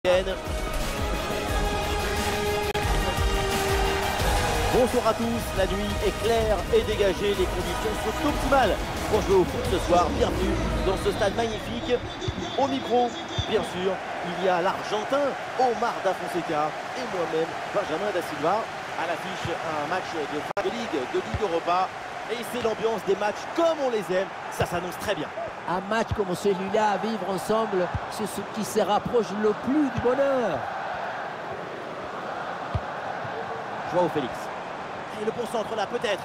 Bonsoir à tous, la nuit est claire et dégagée, les conditions sont optimales pour jouer au foot ce soir. Bienvenue dans ce stade magnifique. Au micro, bien sûr, il y a l'Argentin Omar Da Fonseca et moi-même, Benjamin Da Silva. À l'affiche, un match de Ligue Europa. Et c'est l'ambiance des matchs comme on les aime, ça s'annonce très bien. Un match comme celui-là à vivre ensemble, c'est ce qui se rapproche le plus du bonheur. Joao Félix. Et le bon centre là, peut-être.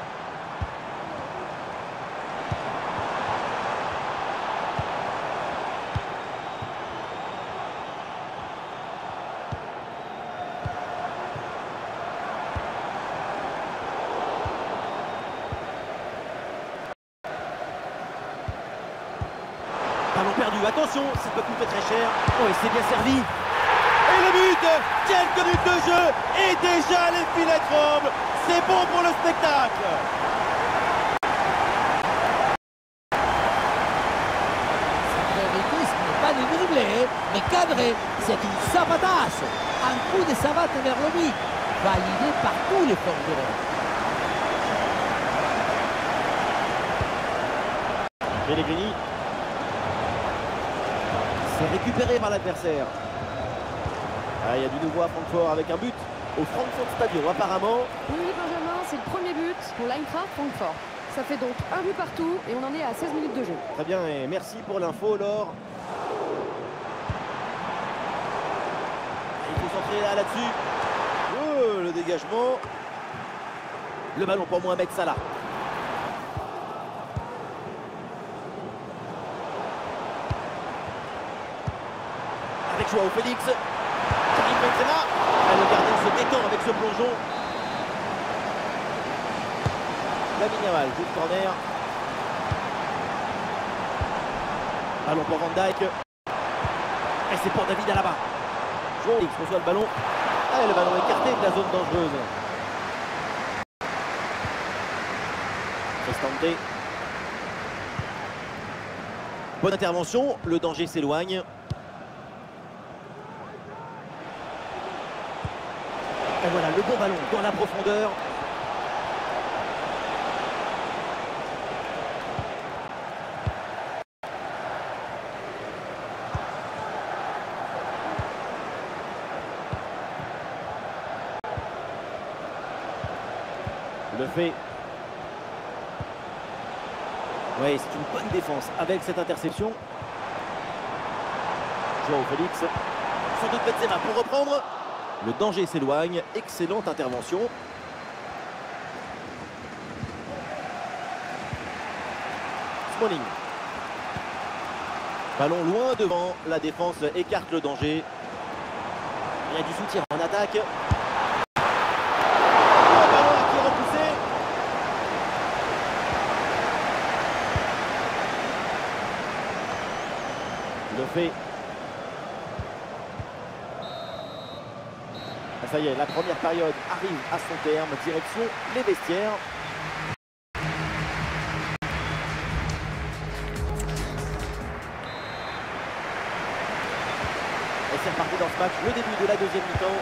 Ballon perdu, attention, ça peut coûter très cher. Oh, et c'est bien servi. Et le but, quelques minutes de jeu, et déjà les filets tremblent. C'est bon pour le spectacle. Cette rythme n'est pas de dribbler, mais cadré. C'est une savatasse. Un coup de savate vers le but, validé par tous les forgerons. Pellegrini. C'est récupéré par l'adversaire. Ah, il y a du nouveau à Francfort avec un but au Frankfurt Stadium apparemment. Oui, Benjamin, c'est le premier but pour l'Eintracht Francfort. Ça fait donc un but partout et on en est à 16 minutes de jeu. Très bien et merci pour l'info Laure. Il faut centrer là-dessus. Oh, le dégagement. Le ballon pour Mohamed Salah. Avec Joao Félix. Karim Benzema. Le gardien se détend avec ce plongeon. Lamine Yamal, coup de corner. Ballon pour Van Dijk. Et c'est pour David Alaba. Joao Félix reçoit le ballon. Ah, le ballon écarté de la zone dangereuse. Cristante. Bonne intervention, le danger s'éloigne. Et voilà le bon ballon dans la profondeur. Le fait. Oui, c'est une bonne défense avec cette interception. Joao Félix. Sans doute Benzema pour reprendre. Le danger s'éloigne, excellente intervention. Smalling. Ballon loin devant, la défense écarte le danger. Il y a du soutien en attaque. Le ballon qui est repoussé. Le fait. Ça y est, la première période arrive à son terme, direction les vestiaires. Et c'est reparti dans ce match, le début de la deuxième mi-temps.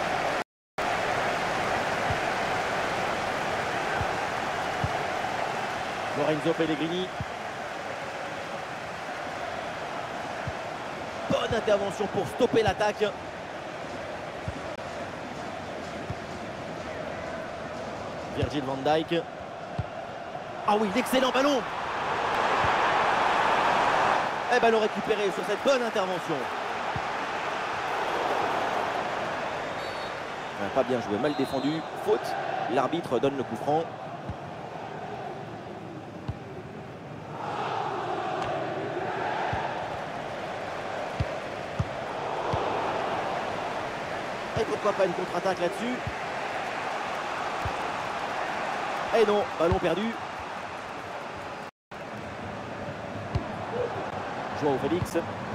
Lorenzo Pellegrini. Bonne intervention pour stopper l'attaque. Virgil van Dijk. Ah oui, l'excellent ballon. Et ballon récupéré sur cette bonne intervention. Pas bien joué, mal défendu. Faute. L'arbitre donne le coup franc. Et pourquoi pas une contre-attaque là-dessus? Et non, ballon perdu. Joao Félix.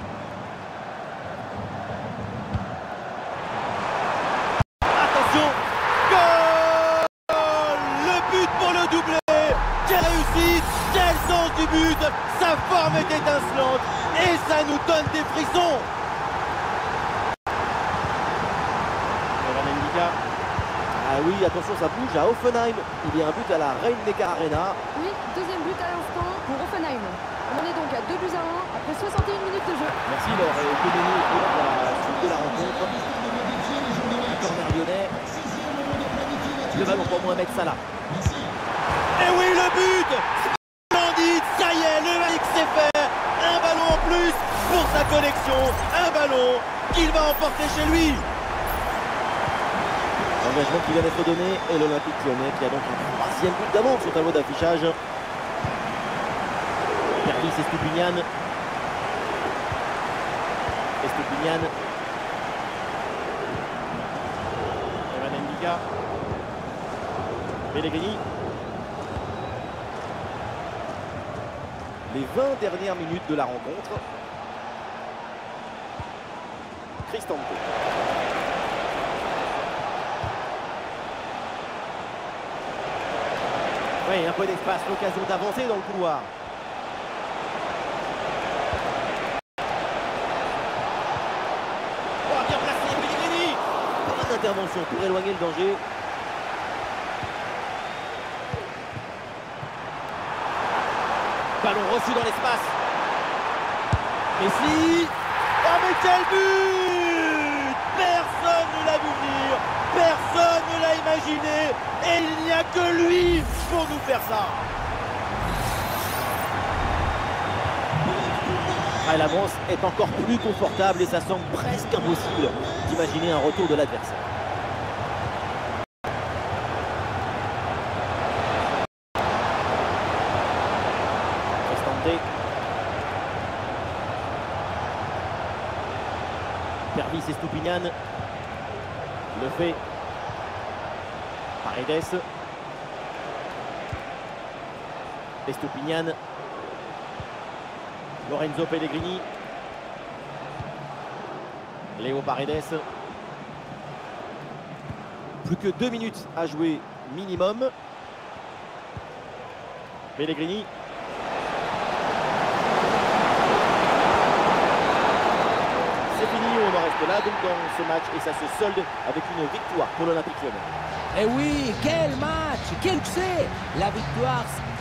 Attention, goal! Le but pour le doublé. Quelle réussite, quel sens du but. Sa forme est étincelante et ça nous donne des frissons. Benfica. Ah oui, attention, ça bouge à Hoffenheim. Il y a un but à la Rhein-Neckar Arena. Oui, deuxième but à l'instant pour Hoffenheim. On en est donc à 2 buts à 1 après 61 minutes de jeu. Merci Laure. Et Koulibaly est pour la suite de la rencontre. Corner lyonnais. Le ballon pour Mohamed Salah. Et oui, le but splendide, ça y est, le X c'est fait. Un ballon en plus pour sa collection. Un ballon qu'il va emporter chez lui. L'engagement qui vient d'être donné et l'Olympique Lyonnais qui a donc un troisième but d'avance sur le tableau d'affichage. Pervis et Stupinian. Estupinian. Evan Ndika. Pellegrini. Les 20 dernières minutes de la rencontre. Cristante. Oui, un peu d'espace, l'occasion d'avancer dans le couloir. Oh, bien placé, Pellegrini. Pas d'intervention pour éloigner le danger. Ballon reçu dans l'espace. Messi. Oh mais quel but! Personne ne l'a vu venir. Personne ne l'a imaginé. Et il n'y a que lui pour nous faire ça. Ah, l'avance est encore plus confortable et ça semble presque impossible d'imaginer un retour de l'adversaire. Pervis et Stupinian le fait. Paredes. Estupinian. Lorenzo Pellegrini. Léo Paredes. Plus que 2 minutes à jouer minimum. Pellegrini. C'est fini, on en reste là donc dans ce match et ça se solde avec une victoire pour l'Olympique Lyonnais. Et oui, quel match, quel succès! La victoire